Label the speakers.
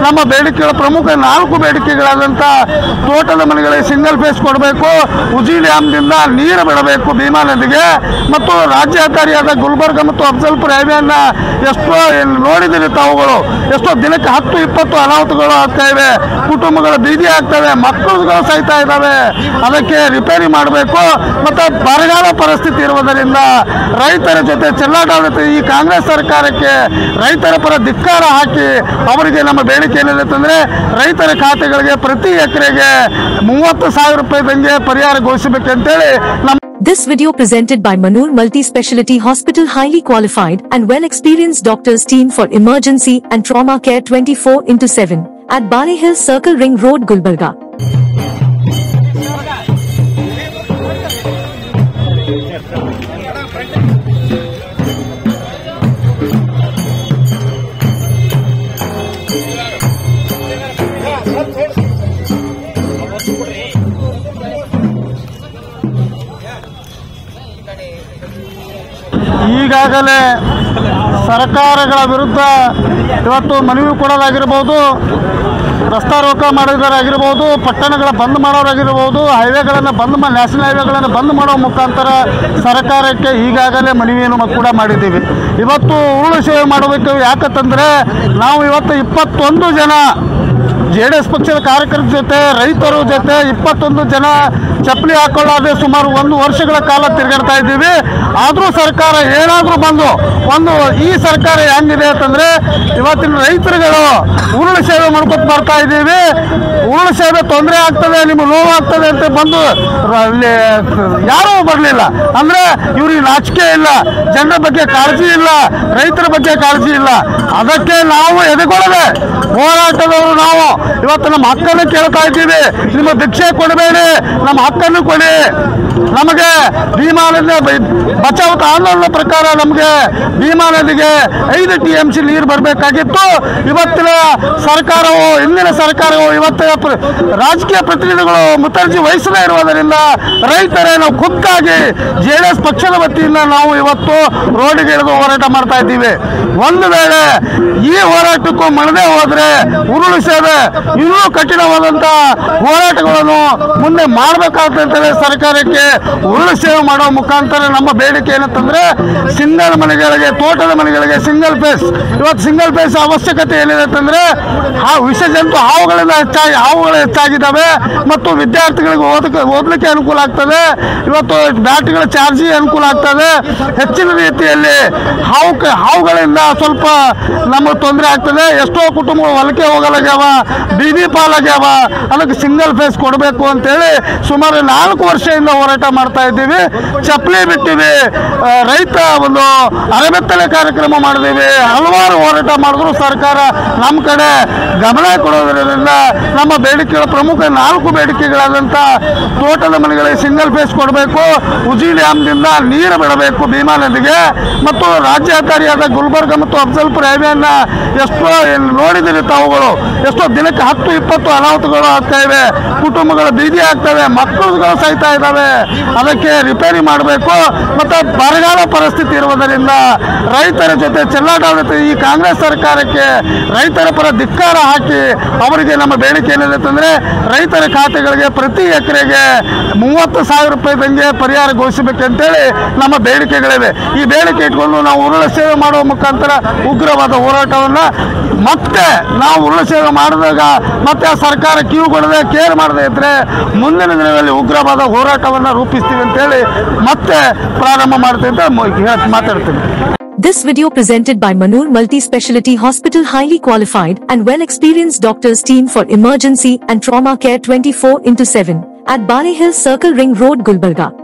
Speaker 1: ನಮ್ಮ ಬೇಡಿಕೆಗಳ ಪ್ರಮುಖ 4 ಬೇಡಿಕೆಗಳಾದಂಥ ತೋಟದ ಮನೆಗಳಿಗೆ ಸಿಂಗಲ್ ಫೇಸ್ ಕೊಡಬೇಕು, ಉಜಿ ಡ್ಯಾಮ್ನಿಂದ ನೀರು ಬಿಡಬೇಕು ಭೀಮಾ ನದಿಗೆ, ಮತ್ತು ರಾಜ್ಯ ಹೆದ್ದಾರಿಯಾದ ಗುಲ್ಬರ್ಗ ಮತ್ತು ಅಫ್ಜಲ್ಪುರ ಹೈವೇಯನ್ನು ಎಷ್ಟೋ ನೋಡಿದಿರಿ ತಾವುಗಳು, ಎಷ್ಟೋ ದಿನಕ್ಕೆ 10-20 ಅನಾಹುತಗಳು ಆಗ್ತಾ ಇವೆ, ಕುಟುಂಬಗಳು ಬೀದಿ ಆಗ್ತವೆ, ಮಕ್ಕಳುಗಳು ಸಾಯ್ತಾ ಇದ್ದಾವೆ. ಅದಕ್ಕೆ ರಿಪೇರಿ ಮಾಡಬೇಕು. ಮತ್ತು ಬರಗಾಲ ಪರಿಸ್ಥಿತಿ ಇರುವುದರಿಂದ ರೈತರ ಜೊತೆ ಚೆಲ್ಲಾಟ ಈ ಕಾಂಗ್ರೆಸ್ ಸರ್ಕಾರಕ್ಕೆ ರೈತರ ಪರ ಧಿಕ್ಕಾರ ಹಾಕಿ ಅವರಿಗೆ ನಮ್ಮ ಬೇಡಿಕೆ ಏನಿದೆ ಅಂತಂದರೆ ರೈತರ ಖಾತೆಗಳಿಗೆ ಪ್ರತಿ ಎಕರೆಗೆ 30,000 ರೂಪಾಯಿದಂಗೆ ಪರಿಹಾರ ಘೋಷಿಸಬೇಕಂತೇಳಿ ನಮ್ಮ
Speaker 2: This video presented by Manur Multi-Speciality Hospital, highly qualified and well-experienced doctors team for emergency and trauma care 24/7 at Bali Hills Circle Ring Road, Gulbarga.
Speaker 1: ಈಗಾಗಲೇ ಸರ್ಕಾರಗಳ ವಿರುದ್ಧ ಇವತ್ತು ಮನವಿ ಕೊಡೋದಾಗಿರ್ಬೋದು, ರಸ್ತಾ ರೋಕ ಮಾಡೋದಾಗಿರ್ಬೋದು, ಪಟ್ಟಣಗಳ ಬಂದ್ ಮಾಡೋರಾಗಿರ್ಬೋದು, ಹೈವೇಗಳನ್ನು ನ್ಯಾಷನಲ್ ಹೈವೇಗಳನ್ನು ಬಂದ್ ಮಾಡೋ ಮುಖಾಂತರ ಸರ್ಕಾರಕ್ಕೆ ಈಗಾಗಲೇ ಮನವಿಯನ್ನು ಕೂಡ ಮಾಡಿದ್ದೀವಿ. ಇವತ್ತು ಉರುಳು ಸೇವೆ ಮಾಡಬೇಕು. ಯಾಕಂತಂದರೆ ನಾವು ಇವತ್ತು 21 ಜನ JDS ಪಕ್ಷದ ಕಾರ್ಯಕರ್ತರ ಜೊತೆ, ರೈತರ ಜೊತೆ 21 ಜನ ಚಪ್ಪಲಿ ಹಾಕೊಳ್ಳದೆ ಸುಮಾರು 1 ವರ್ಷಗಳ ಕಾಲ ತಿರುಗಾಡ್ತಾ ಇದ್ದೀವಿ. ಆದರೂ ಸರ್ಕಾರ ಏನಾದರೂ ಬಂದು ಈ ಸರ್ಕಾರ ಹೆಂಗಿದೆ ಅಂತಂದರೆ ಇವತ್ತಿನ ರೈತರುಗಳು ಉರುಳು ಸೇವೆ ಮಾಡ್ಕೊತ ಬರ್ತಾ ಇದ್ದೀವಿ. ಉರುಳು ಸೇವೆ ತೊಂದರೆ ಆಗ್ತದೆ, ನಿಮಗೆ ನೋವಾಗ್ತದೆ ಅಂತ ಬಂದು ಅಲ್ಲಿ ಯಾರೂ ಬರಲಿಲ್ಲ. ಅಂದರೆ ಇವ್ರಿಗೆ ನಾಚಿಕೆ ಇಲ್ಲ, ಜನರ ಬಗ್ಗೆ ಕಾಳಜಿ ಇಲ್ಲ, ರೈತರ ಬಗ್ಗೆ ಕಾಳಜಿ ಇಲ್ಲ. ಅದಕ್ಕೆ ನಾವು ಎದೆಗೊಳ್ಳದೆ ಹೋರಾಟದವರು ನಾವು ಇವತ್ತು ನಮ್ಮ ಹಕ್ಕನ್ನು ಕೇಳ್ತಾ ಇದ್ದೀವಿ. ನಿಮ್ಮ ಭಿಕ್ಷೆ ಕೊಡಬೇಡಿ, ನಮ್ಮ ಹಕ್ಕನ್ನು ಕೊಡಿ. ನಮಗೆ ಭೀಮಾ ನದಿ ಬಚಾವ್ ಆಂದೋಲನ ಪ್ರಕಾರ ನಮಗೆ ಭೀಮಾ ನದಿಗೆ 5 TMC ನೀರು ಬರಬೇಕಾಗಿತ್ತು. ಇವತ್ತಿನ ಸರ್ಕಾರವು, ಹಿಂದಿನ ಸರ್ಕಾರವು, ಇವತ್ತಿನ ರಾಜಕೀಯ ಪ್ರತಿನಿಧಿಗಳು ಮುತರ್ಜಿ ವಹಿಸದೇ ಇರುವುದರಿಂದ ರೈತರೇ ನಾವು ಖುದ್ದಾಗಿ JDS ಪಕ್ಷದ ವತಿಯಿಂದ ನಾವು ಇವತ್ತು ರೋಡಿಗೆ ಇಳಿದು ಹೋರಾಟ ಮಾಡ್ತಾ ಇದ್ದೀವಿ. ಒಂದು ವೇಳೆ ಈ ಹೋರಾಟಕ್ಕೂ ಮಣದೆ ಹೋದರೆ ಉರುಳು ಸೇವೆ ಇನ್ನೂ ಕಠಿಣವಾದಂಥ ಹೋರಾಟಗಳನ್ನು ಮುಂದೆ ಮಾಡಬೇಕಾಗ್ತದೆ. ಸರ್ಕಾರಕ್ಕೆ ಉರುಳು ಸೇವೆ ಮಾಡೋ ಮುಖಾಂತರ ನಮ್ಮ ಬೇಡಿಕೆ ಏನಂತಂದರೆ ಸಿಂಗಲ್ ಮನೆಗಳಿಗೆ, ತೋಟದ ಮನೆಗಳಿಗೆ ಸಿಂಗಲ್ ಫೇಸ್. ಇವತ್ತು ಸಿಂಗಲ್ ಫೇಸ್ ಅವಶ್ಯಕತೆ ಏನಿದೆ ಅಂತಂದರೆ ವಿಷಜಂತು ಹಾವುಗಳು ಹೆಚ್ಚಾಗಿದ್ದಾವೆ ಮತ್ತು ವಿದ್ಯಾರ್ಥಿಗಳಿಗೆ ಓದಲಿಕ್ಕೆ ಅನುಕೂಲ ಆಗ್ತದೆ. ಇವತ್ತು ಬ್ಯಾಟ್ರಿಗಳ ಚಾರ್ಜಿಗೆ ಅನುಕೂಲ ಆಗ್ತದೆ. ಹೆಚ್ಚಿನ ರೀತಿಯಲ್ಲಿ ಹಾವುಗಳಿಂದ ಸ್ವಲ್ಪ ನಮಗೆ ತೊಂದರೆ ಆಗ್ತದೆ. ಎಷ್ಟೋ ಕುಟುಂಬಗಳು ಹೊಲಕ್ಕೆ ಹೋಗಲಾಗ್ಯಾವ, ಬೀದಿ ಪಾಲಾಗ್ಯಾವ. ಅದಕ್ಕೆ ಸಿಂಗಲ್ ಫೇಸ್ ಕೊಡಬೇಕು ಅಂತೇಳಿ ಸುಮಾರು 4 ವರ್ಷದಿಂದ ಹೋರಾಟ ಮಾಡ್ತಾ ಇದ್ದೀವಿ. ಚಪ್ಪಲಿ ಬಿಟ್ಟಿವಿ, ರೈತ ಒಂದು ಅರೆಬೆತ್ತಲೆ ಕಾರ್ಯಕ್ರಮ ಮಾಡಿದ್ದೀವಿ, ಹಲವಾರು ಹೋರಾಟ ಮಾಡಿದ್ರು ಸರ್ಕಾರ ನಮ್ಮ ಕಡೆ ಗಮನ ಕೊಡೋದ್ರಿಂದ ನಮ್ಮ ಬೇಡಿಕೆಗಳ ಪ್ರಮುಖ 4 ಬೇಡಿಕೆಗಳಾದಂಥ ತೋಟದ ಮನೆಗಳಿಗೆ ಸಿಂಗಲ್ ಫೇಸ್ ಕೊಡಬೇಕು, ಉಜಿ ಡ್ಯಾಮ್ನಿಂದ ನೀರು ಬಿಡಬೇಕು ಭೀಮಾ ನದಿಗೆ, ಮತ್ತು ರಾಜ್ಯ ಹೆದ್ದಾರಿಯಾದ ಗುಲ್ಬರ್ಗ ಮತ್ತು ಅಫ್ಜಲ್ಪುರ ಹೈವೇಯನ್ನು ಎಷ್ಟೋ ನೋಡಿದಿರಿ ತಾವುಗಳು, ಎಷ್ಟೋ ದಿನಕ್ಕೆ 10-20 ಅನಾಹುತಗಳು ಆಗ್ತಾ ಇವೆ, ಕುಟುಂಬಗಳು ಬೀದಿ ಆಗ್ತವೆ, ಮಕ್ಕಳುಗಳು ಸಾಯ್ತಾ ಇದ್ದಾವೆ. ಅದಕ್ಕೆ ರಿಪೇರಿ ಮಾಡಬೇಕು. ಮತ್ತು ಬರಗಾಲ ಪರಿಸ್ಥಿತಿ ಇರುವುದರಿಂದ ರೈತರ ಜೊತೆ ಚೆಲ್ಲಾಟ ಈ ಕಾಂಗ್ರೆಸ್ ಸರ್ಕಾರಕ್ಕೆ ರೈತರ ಪರ ಧಿಕ್ಕಾರ ಹಾಕಿ ಅವರಿಗೆ ನಮ್ಮ ಬೇಡಿಕೆ ಏನಿದೆ ಅಂತಂದರೆ ರೈತರ ಖಾತೆಗಳಿಗೆ ಪ್ರತಿ ಎಕರೆಗೆ 30,000 ರೂಪಾಯಿದಂಗೆ ಪರಿಹಾರ ಘೋಷಿಸಬೇಕಂತೇಳಿ ನಮ್ಮ ಬೇಡಿಕೆಗಳಿವೆ. ಈ ಬೇಡಿಕೆ ಇಟ್ಕೊಂಡು ನಾವು ಉರುಳು ಸೇವೆ ಮಾಡುವ ಮುಖಾಂತರ ಉಗ್ರವಾದ ಹೋರಾಟವನ್ನು ಮತ್ತೆ ನಾವು ಉರುಳು ಸೇವೆ ಮಾಡಿದಾಗ ಮತ್ತೆ ಆ ಸರ್ಕಾರ ಕಿವು ಕೊಡದೆ ಕೇರ್ ಮಾಡದೆ ಇದ್ದರೆ ಮುಂದಿನ ದಿನಗಳಲ್ಲಿ ಉಗ್ರವಾದ ಹೋರಾಟವನ್ನು ರೂಪಿಸ್ತೀವಿ ಅಂತೇಳಿ ಮತ್ತೆ ಪ್ರಾರಂಭ ಮಾಡ್ತೀವಿ ಅಂತ ಮಾತಾಡ್ತೀನಿ.
Speaker 2: This video presented by Manur Multi-Speciality Hospital, highly qualified and well-experienced doctors team for emergency and trauma care 24/7 at Bali Hills Circle Ring Road, Gulbarga.